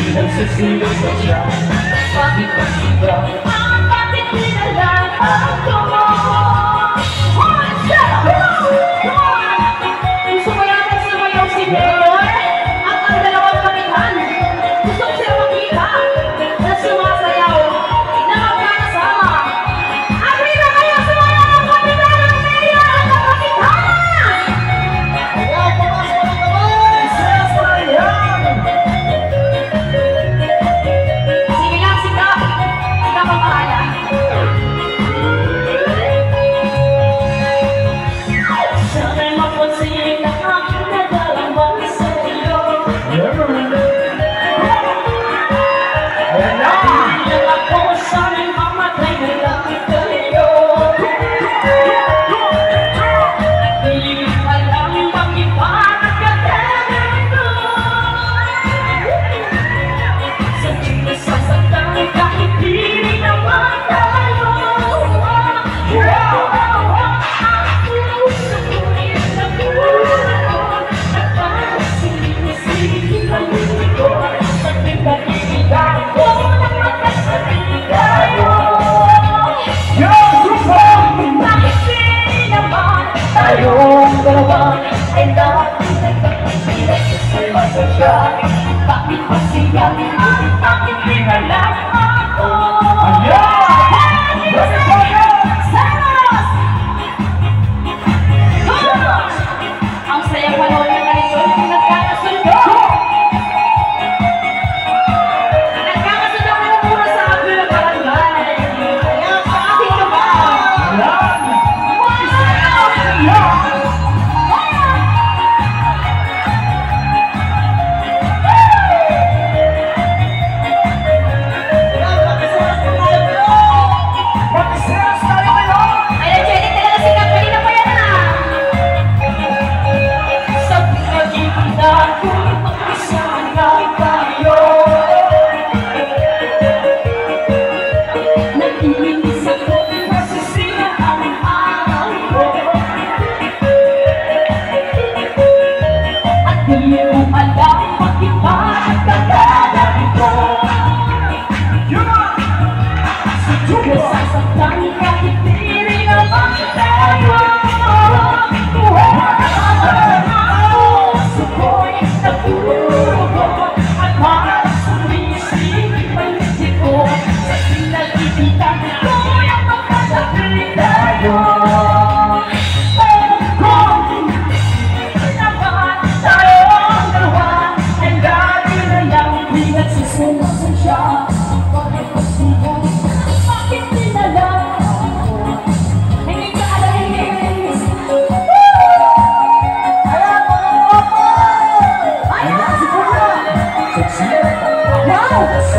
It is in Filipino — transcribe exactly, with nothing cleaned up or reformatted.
Nagsisilos siya. Bakit ba siya? Bakit nilalang ako mo? Gusto mo yata sumayaw si Mayor? At ang dalawang kamihan gusto ko siya makita na sumasayaw na magkakasama. Agree na kayo sumayaw ang kamihan ng Mayor at ang kamihan? Kaya pumasok na naman! Sasayaw! Sige lang, sika! Sika pa mahala. Sana'y mapansin na aking naglalambang sa'yo. Hindi lang ako sana'y mamatay na lang kayo. Hindi ka lang bakit pa nagkakalato. Sa tingin sasaktan kahit di naman tayo. Tayong dalawa ay dati nagkakasila siya. Bakit ba siya? Bakit pinalag ako? Ang saya panoorin na ito yung nagkakasundo. Nagkakasundo ko na muna sa akin na barangay. Kaya sa akin ka ba? Wow!